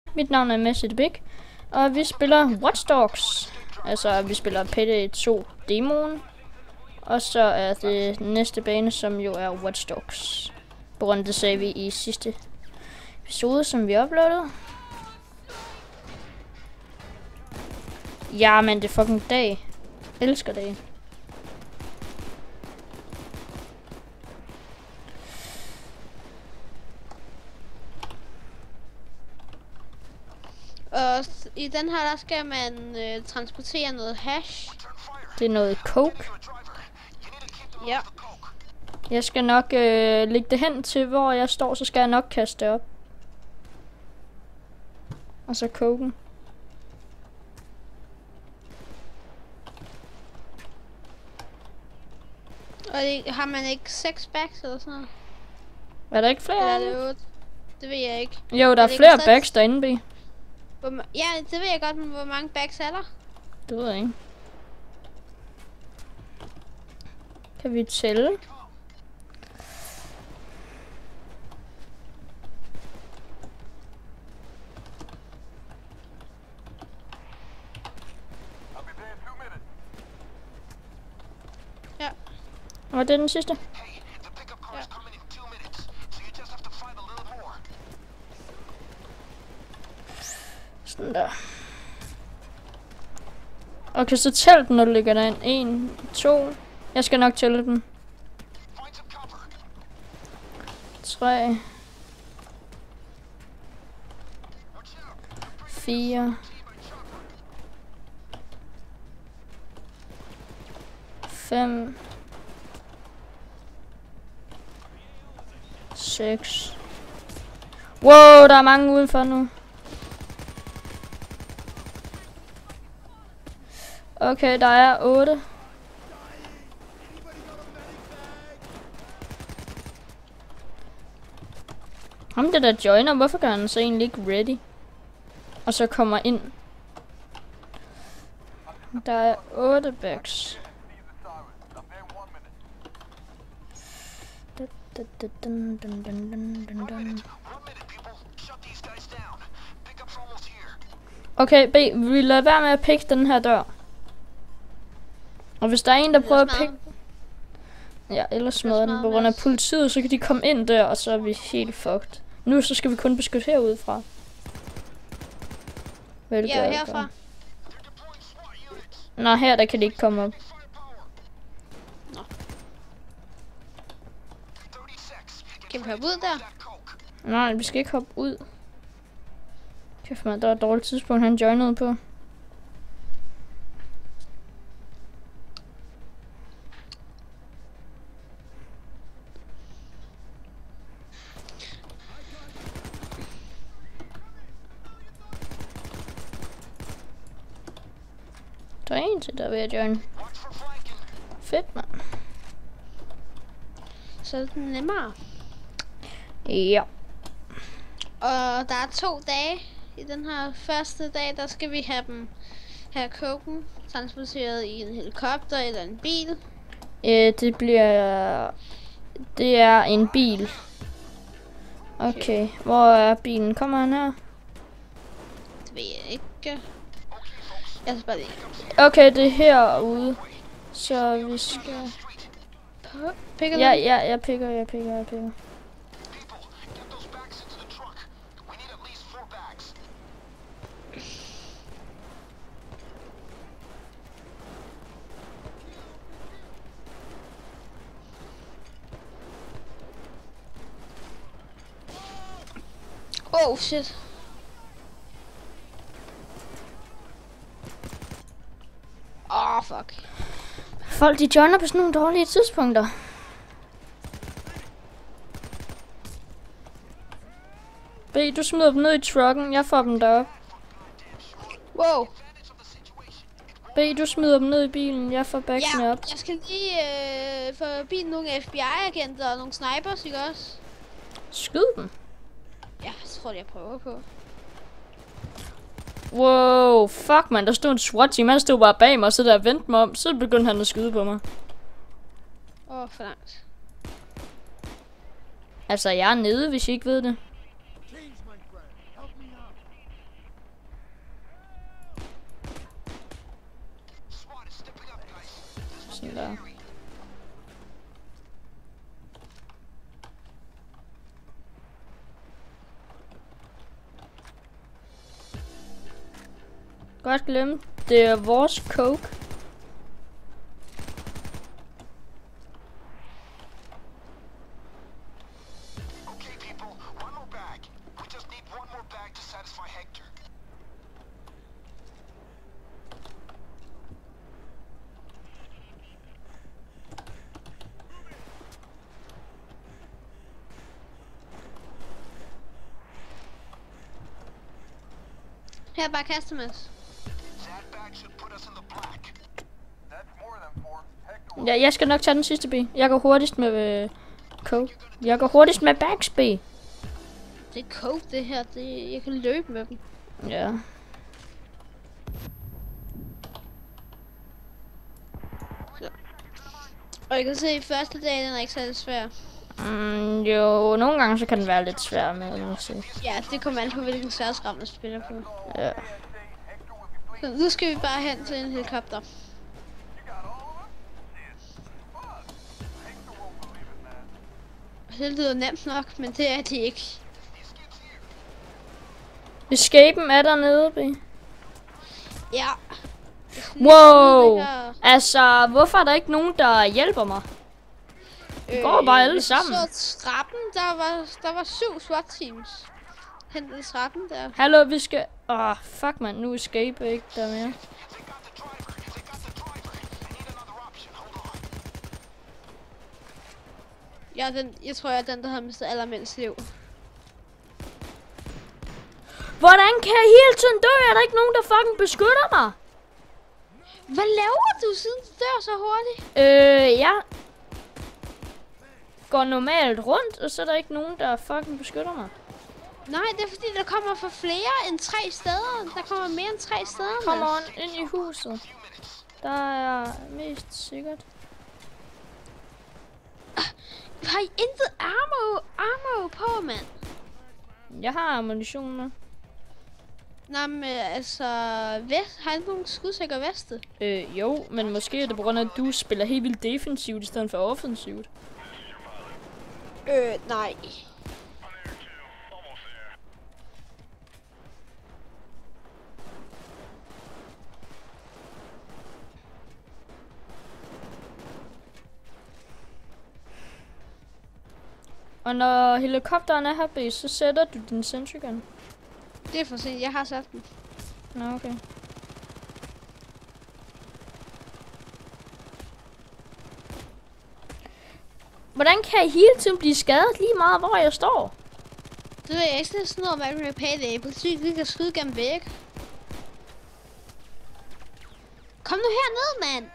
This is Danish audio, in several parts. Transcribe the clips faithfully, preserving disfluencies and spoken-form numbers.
Mit navn er Messi the Big, og vi spiller Watch Dogs. Altså, vi spiller P D to demoen. Og så er det næste bane, som jo er Watch Dogs. På grund af det sagde vi i sidste episode, som vi uploadede. Ja, men det er fucking dag. Jeg elsker dag. Og i den her, der skal man øh, transportere noget hash. Det er noget coke. Ja. Jeg skal nok øh, lægge det hen til, hvor jeg står, så skal jeg nok kaste det op. Og så coken. Og det, har man ikke seks bags eller sådan noget? Er der ikke flere? Eller er det otte? Det ved jeg ikke. Jo, der er, er flere stadig... bags derinde, B. Hvor, ja, det ved jeg godt, men hvor mange bags er der? Det ved jeg ikke. Kan vi tælle? Ja. Og det er den sidste. Ja. Sådan der. Okay, så tæl den, når du ligger derind. en, to. Jeg skal nok tælle den. tre. fire. fem. seks. Wow, der er mange udenfor nu. Okay, der er otte. Ham det der joiner, hvorfor gør han så egentlig ikke ready? Og så kommer ind. Der er otte bags. Okay, B, vi lader være med at pikke den her dør. Og hvis der er en, der prøver at pikke... Ja, ellers smadrer den. På grund af politiet, så kan de komme ind der, og så er vi helt fucked. Nu så skal vi kun beskytte herudefra. Hvilket Ja, herfra. Nå, her der kan de ikke komme op. Nå. Kan vi hoppe ud der? Nej, vi skal ikke hoppe ud. Kæft man, der er et dårligt tidspunkt, han joinede på. Der er en til, der er ved at join. Fedt, mand. Så er det nemmere. Ja. Og der er to dage. I den her første dag, der skal vi have dem have koken transporteret i en helikopter eller en bil. Øh, det bliver... Det er en bil. Okay, hvor er bilen? Kommer han her? Det ved jeg ikke. Jeg skal bare lige... Okay, det er herude. Så vi skal... Pikker Ja, den? ja, jeg pikker, jeg pikker, jeg pikker. Oh shit. Åh, oh, fuck. Folk, de joiner på sådan nogle dårlige tidspunkter. B, du smider dem ned i trucken. Jeg får dem derop. Wow. B, du smider dem ned i bilen. Jeg får bagsene Ja, op. jeg skal lige øh, få bilen nogle F B I-agenter og nogle snipers, ikke også? Skyd dem. Ja, så tror jeg, jeg prøver på. Wow, fuck man, der stod en SWAT-team. Han stod bare bag mig, så der vendte mig om. Så begyndte han at skyde på mig. Åh, oh, for langt. Altså, jeg er nede, hvis I ikke ved det. Godt glemt. Det er vores coke. Okay, people, one more bag. We just need one more bag to satisfy Hector. Her bare customs. That bag should put us in the black. That's more than four. Hector. Ja, jeg skal nok tage den sidste B. Jeg går hurtigst med øh, coke. Jeg går hurtigst med bags B. Det er coke det her. Det, jeg kan løbe med dem. Ja. Og jeg kan se, at første dag, den er ikke særlig svær. Mm, jo, nogle gange så kan den være lidt svær med at se. Ja, det kommer an på, hvilken sværdsram man spiller på. Ja. Så nu skal vi bare hen til en helikopter. Det lyder nemt nok, men det er det ikke. Escapen er dernede, B. Ja. Wow! Altså, hvorfor er der ikke nogen, der hjælper mig? Vi går bare alle sammen. Så trappen, der var, der var syv SWAT teams. Hen i trappen der. Hallo, vi skal... Åh, oh, fuck man, nu escape ikke der mere. Ja, den, jeg tror, jeg er den, der har mistet allermindst liv. Hvordan kan jeg hele tiden dø? Er der ikke nogen, der fucking beskytter mig? Hvad laver du, siden du dør så hurtigt? Øh, jeg går normalt rundt, og så er der ikke nogen, der fucking beskytter mig. Nej, det er fordi, der kommer fra flere end tre steder. Der kommer mere end tre steder. Kommer Mads. on ind i huset. Der er mest sikkert. Har I intet ammo, ammo på, mand? Jeg har ammunition med. Nå, men altså, vest, har I nogen skudsikker veste? Øh, jo, men måske er det på grund af, at du spiller helt vildt defensivt i stedet for offensivt. Øh, nej. Og når helikopteren er her, B, så sætter du din sentry gun. Det er for sent, jeg har sat den. Nå, okay. Hvordan kan jeg hele tiden blive skadet lige meget, hvor jeg står? Det ved jeg ikke, det er sådan noget med Payday. Politiet lige kan skyde gennem væk. Kom nu herned, mand!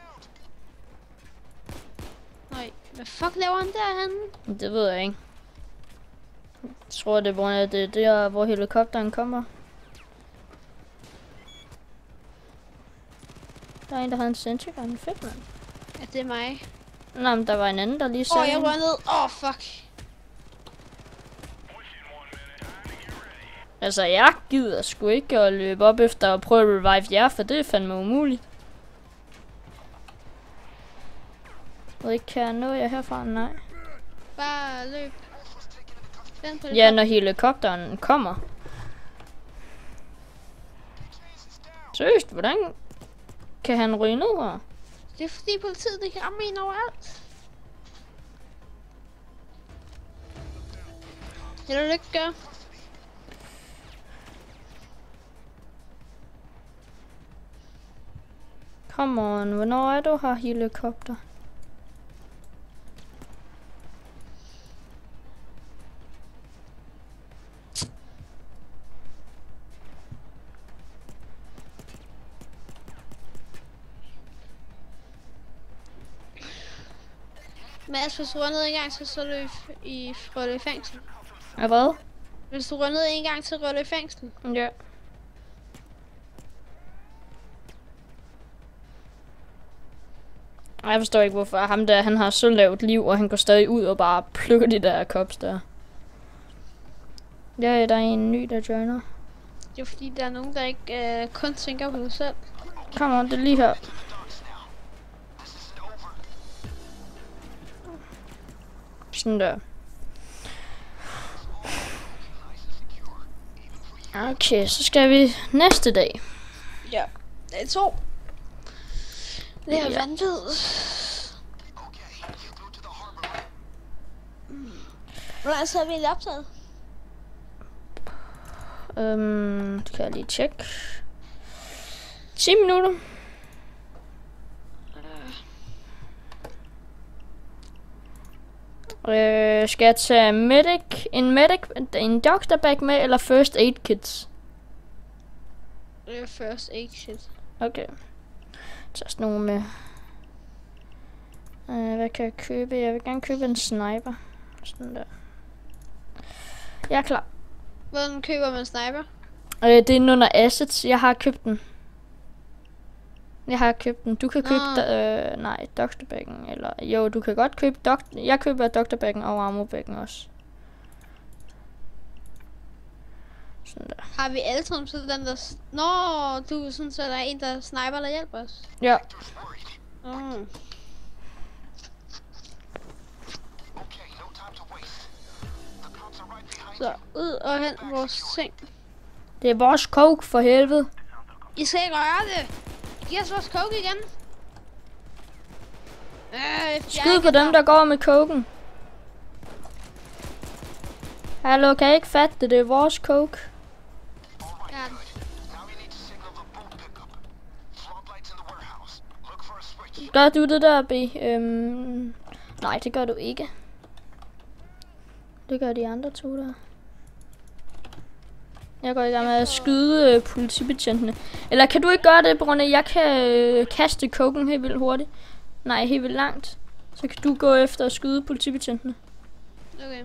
Nej, hvad fuck laver han derhenne? Det ved jeg ikke. Jeg tror, det er, på grund af, det er der, hvor helikopteren kommer. Der er en, der har en sentry gun. Fedt, mand. Ja, det er mig. Nå, men der var en anden, der lige Åh, sagde... oh, jeg rører ned. Åh, oh, fuck. Altså, jeg gider sgu ikke at løbe op efter at prøve at revive jer, for det er fandme umuligt. Jeg ved ikke, kan jeg nå jer herfra? Nej. Bare løb. Vent på det. Ja, når helikopteren kommer. Seriøst, hvordan kan han ryge ned her? Det er fordi politiet, det kan ramme en overalt. Held og lykke. Come on, hvornår er du her, helikopter? Mads, hvis du rører ned en gang, så så løb i Rølle fængsel. Ja, hvad? Hvis du rører ned en gang til Rølle fængsel. Ja. Jeg forstår ikke, hvorfor ham der, han har så lavt liv, og han går stadig ud og bare plukker de der cops der. Ja, der er en ny, der joiner. Det er fordi, der er nogen, der ikke øh, kun tænker på sig selv. Kom on, det er lige her. Sådan der. Okay, så skal vi næste dag. Ja, det er to. Det er Ja. vanvittigt. Hvor lang tid har vi egentlig optaget? Øhm, det kan jeg lige tjekke. ti minutter. Øh, skal jeg tage medic, en medic, en doctor bag med, eller first aid kits? Det er first aid shit. Okay. Så sådan nogle med. Øh, hvad kan jeg købe? Jeg vil gerne købe en sniper. Sådan der. Jeg er klar. Hvordan køber man sniper? Øh, det er under assets. Jeg har købt den. Jeg har købt den. Du kan købe Nå. da, øh, nej, doctorbaggen. Eller jo, du kan godt købe doc. Jeg køber doctorbaggen og armorbaggen også. Sådan der. Har vi alle sammen så den der... s- Nå, du er sådan, så der er en, der sniper, der hjælper os. Ja. Mm. Okay, no time to waste. The cops are right behind Så ud og hent vores ting. Det er vores coke for helvede. I skal ikke røre det. Giv os vores coke igen. Øh, Skyd på dem, der går med coken. Hallo, kan jeg ikke fatte det? Det er vores coke. Ja, Now you need to signal the boat pickup. Floodlights in the warehouse. Look for a switch. Gør du det der, B? Øhm, nej, det gør du ikke. Det gør de andre to der. Jeg går i gang med at skyde øh, politibetjentene. Eller kan du ikke gøre det, på grund af, at jeg kan øh, kaste coken helt vildt hurtigt? Nej, helt vildt langt. Så kan du gå efter at skyde politibetjentene. okay.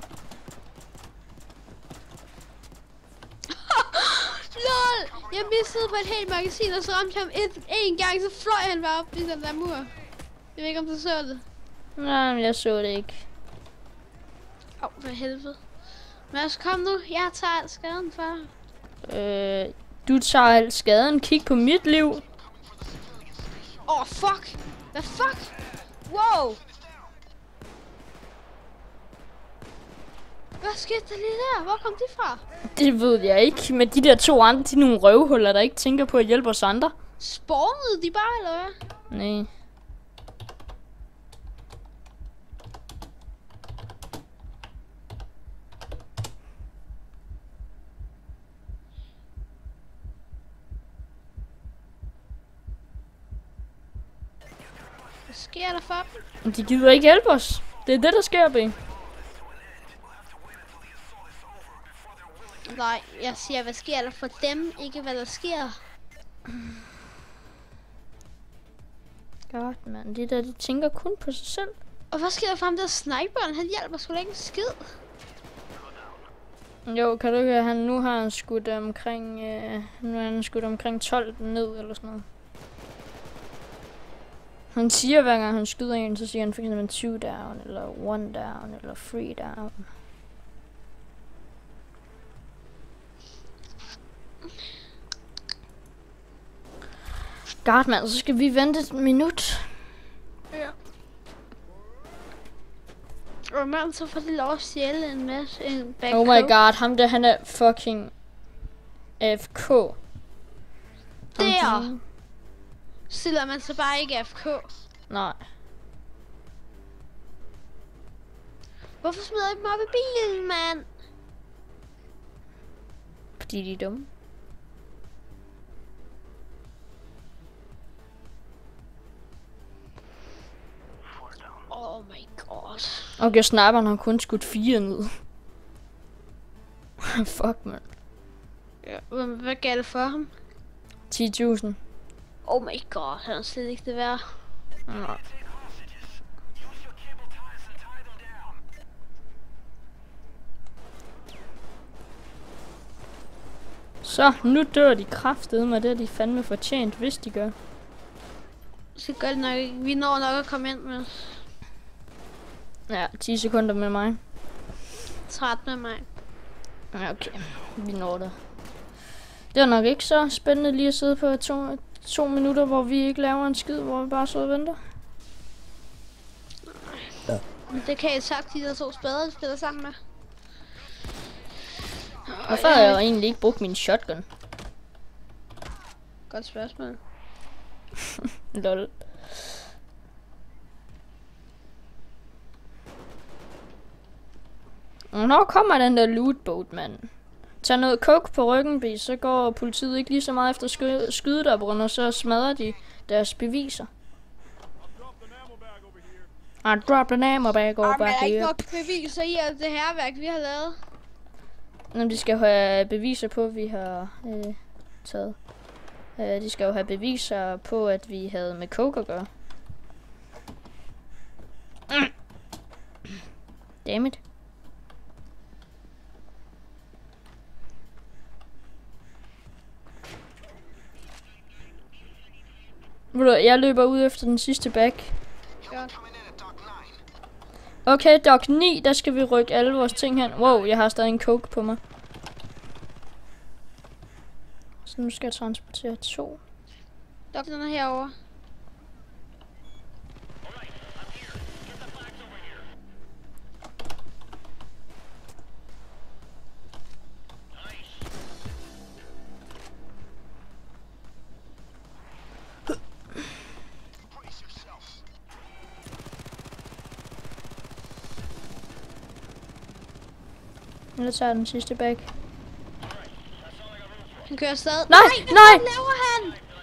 LOL! Jeg mistede på et helt magasin, og så ramte jeg ham et, en gang, så fløj han bare op i den der mur. Jeg ved ikke, om du så det. Nej, men jeg så det ikke. Åh, oh, for helvede. Men så kom nu, jeg tager alt skaden for. Øh, du tager al skaden. Kig på mit liv. Åh, oh, fuck! Hvad fuck? Wow! Hvad skete der lige der? Hvor kom de fra? Det ved jeg ikke. Men de der to andre, de er nogle røvhuller, der ikke tænker på at hjælpe os andre. Spawnede de bare, eller hvad? Nej. Hvad sker der for dem? De gider ikke hjælpe os. Det er det, der sker, B. Nej, jeg siger, hvad sker der for dem? Ikke hvad der sker. Godt, mand. De der, de tænker kun på sig selv. Og hvad sker der for ham der sniperen? Han hjælper sgu da ikke en skid. Jo, kan du høre, han nu har han skudt omkring, øh, nu har han skudt omkring tolv ned, eller sådan noget. Han siger, hver gang han skyder en, så siger han for eksempel two down, eller one down, eller three down. Godt, mand, så skal vi vente et minut. Ja. Og man så får de lov at stjæle en masse en bag Oh my god, ham der, han er fucking F K. Ham Der de- stiller man så bare ikke F K. Nej. Hvorfor smider I dem op i bilen, mand? Fordi de er dumme. Oh my god. Okay, sniperen har kun skudt fire ned. Fuck, mand. Ja, hvad, hvad galt for ham? ti tusind. Oh my god, han er slet ikke det værd. Nej. Så, nu dør de kraftedeme, og det er de fandme fortjent, hvis de gør. Så gør det nok ikke. Vi når nok at komme ind med Ja, ti sekunder med mig. tretten med mig. Ja, okay. Vi når det. Det er nok ikke så spændende lige at sidde på to, to minutter, hvor vi ikke laver en skid, hvor vi bare sidder og venter. Men det kan jeg sagt, de der to spader, vi spiller sammen med. Hvorfor har jeg jo egentlig ikke brugt min shotgun? Godt spørgsmål. Lol. Hvornår kommer den der lootboat, mand? Tag noget coke på ryggen, B, så går politiet ikke lige så meget efter sky skyde dig, Brun, og så smadrer de deres beviser. I dropped an ammo bag over Ah, men er der ikke here. nok beviser i alt det herværk, vi har lavet? Nå, de skal jo have beviser på, at vi har øh, taget. Øh, de skal jo have beviser på, at vi havde med coke at gøre. Mm. Dammit. Ved du, jeg løber ud efter den sidste back. Godt. Okay, Doc ni, der skal vi rykke alle vores ting hen. Wow, jeg har stadig en coke på mig. Så nu skal jeg transportere to. Doktoren er herovre. Jeg tager den sidste bag. Han kører stadig. Nej, nej! nej! Hvad laver han?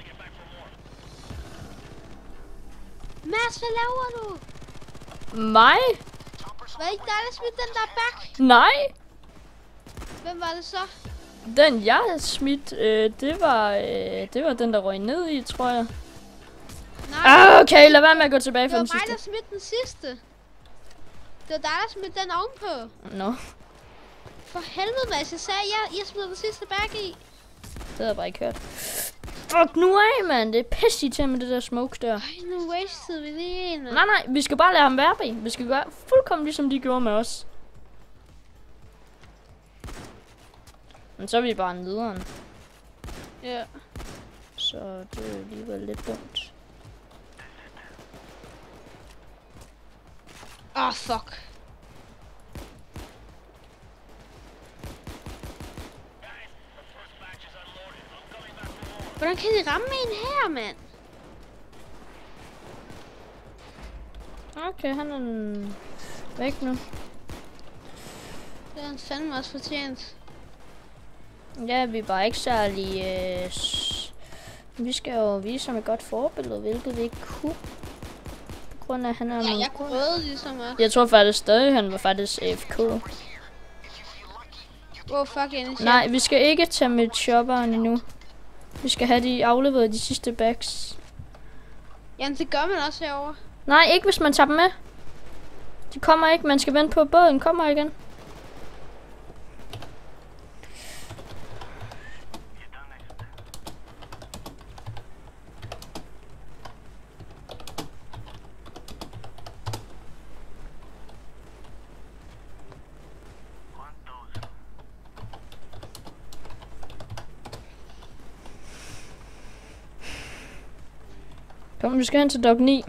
Mads, hvad laver du? Mig? Var det ikke dig, der smidt den der back? Nej! Hvem var det så? Den jeg havde smidt, øh, det var øh, det var den, der røg ned i, tror jeg. Nej, Ah, okay, lad være med at gå tilbage det for var den mig, sidste. der smidt den sidste. Det var dig, der smidt den ovenpå. Nå, For helvede, Mads. Jeg sagde, jeg, jeg smed den sidste back i. det havde jeg bare ikke hørt. Fuck nu af, mand. Det er pisse til med det der smoke der. Ej, nu wastede vi lige en. Nej, nej, vi skal bare lade ham være bag. Vi skal gøre fuldkommen ligesom de gjorde med os. Men så er vi bare nederen. Ja. Så det er alligevel lidt dumt. Åh, oh, fuck. Hvordan kan de ramme en her, mand? Okay, han er væk nu. Det er han fandme også fortjent. Ja, vi er bare ikke særlig... Øh, s- vi skal jo vise ham et godt forbillede, hvilket vi ikke kunne. På grund af, at han er Ja, noget jeg god. prøvede ligesom at... Jeg tror faktisk stadig, han var faktisk A F K. Oh, fuck, Dennis. Nej, vi skal ikke tage med chopperen endnu. Vi skal have de afleveret de sidste bags. Jamen, det gør man også herovre. Nej, ikke hvis man tager dem med. De kommer ikke, man skal vente på, at båden kommer igen. Kom, vi skal hen til Doc ni.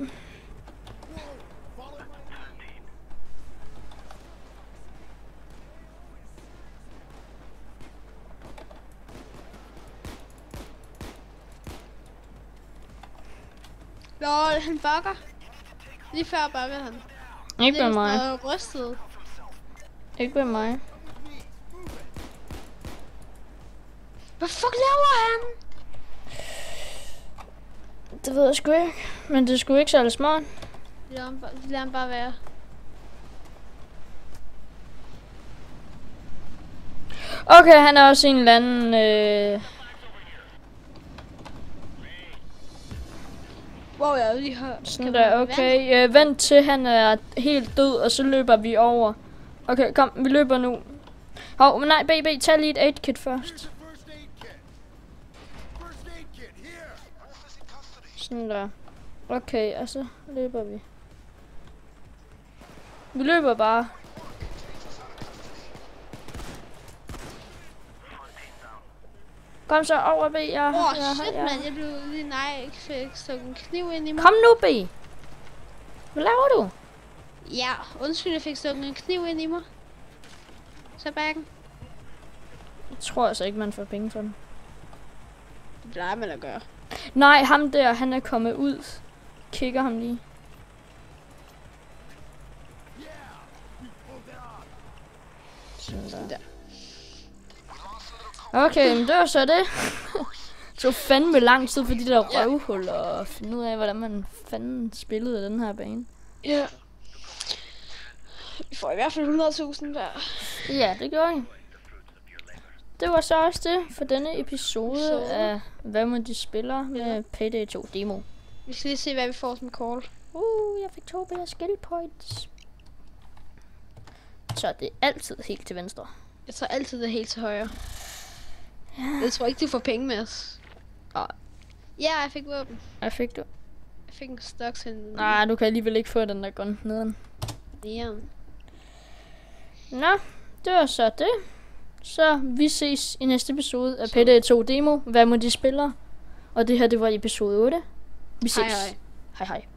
Lol, han bugger. Lige før buggede han. Ikke med Det mig. er noget rystet. Ikke med mig. Hvad fuck laver han? Det ved jeg sgu ikke. Men det er sgu ikke særlig smart. Lad ham, bare- lad ham bare være. Okay, han er også en eller anden... Øh... Wow, jeg har lige hørt. Sådan der, okay. Øh, vent til han er helt død, og så løber vi over. Okay, kom, vi løber nu. Hov, men nej, B B, tag lige et aid kit først. First aid kit. First aid kit here. Wolf is in custody. Sådan der. Okay, og så løber vi. Vi løber bare. Kom så over, B. Jeg, Åh, oh, jeg, shit, jeg. mand. Jeg blev lige... Nej, jeg fik stukket en kniv ind i mig. Kom nu, B. Hvad laver du? Ja, undskyld, jeg fik stukket en kniv ind i mig. Så bakken. Jeg tror altså ikke, man får penge for den. Det plejer man at gøre. Nej, ham der, han er kommet ud. Kigger ham lige. Sådan der. Okay, men det var så det. Så fandme lang tid for de der røvhuller og finde ud af, hvordan man fanden spillede den her bane. Ja. Vi får i hvert fald hundrede tusind hver. Ja, det gjorde jeg. Det var så også det for denne episode Så. af Hvad må de spiller med Ja. Payday to demo. Vi skal lige se, hvad vi får som call. Uh, jeg fik to bedre skill points. Så det er altid helt til venstre. Jeg tror altid, det er helt til højre. Ja. Jeg tror ikke, du får penge med os. Nej. Ja, jeg fik våben. Hvad fik du? Jeg fik en stok til den. Nej, du kan alligevel ikke få den der gun neden. Ja. Nå, det var så det. Så vi ses i næste episode af Payday to demo. Hvad må de spiller? Og det her, det var episode otte. Vi ses. Hej hej. Hej hej.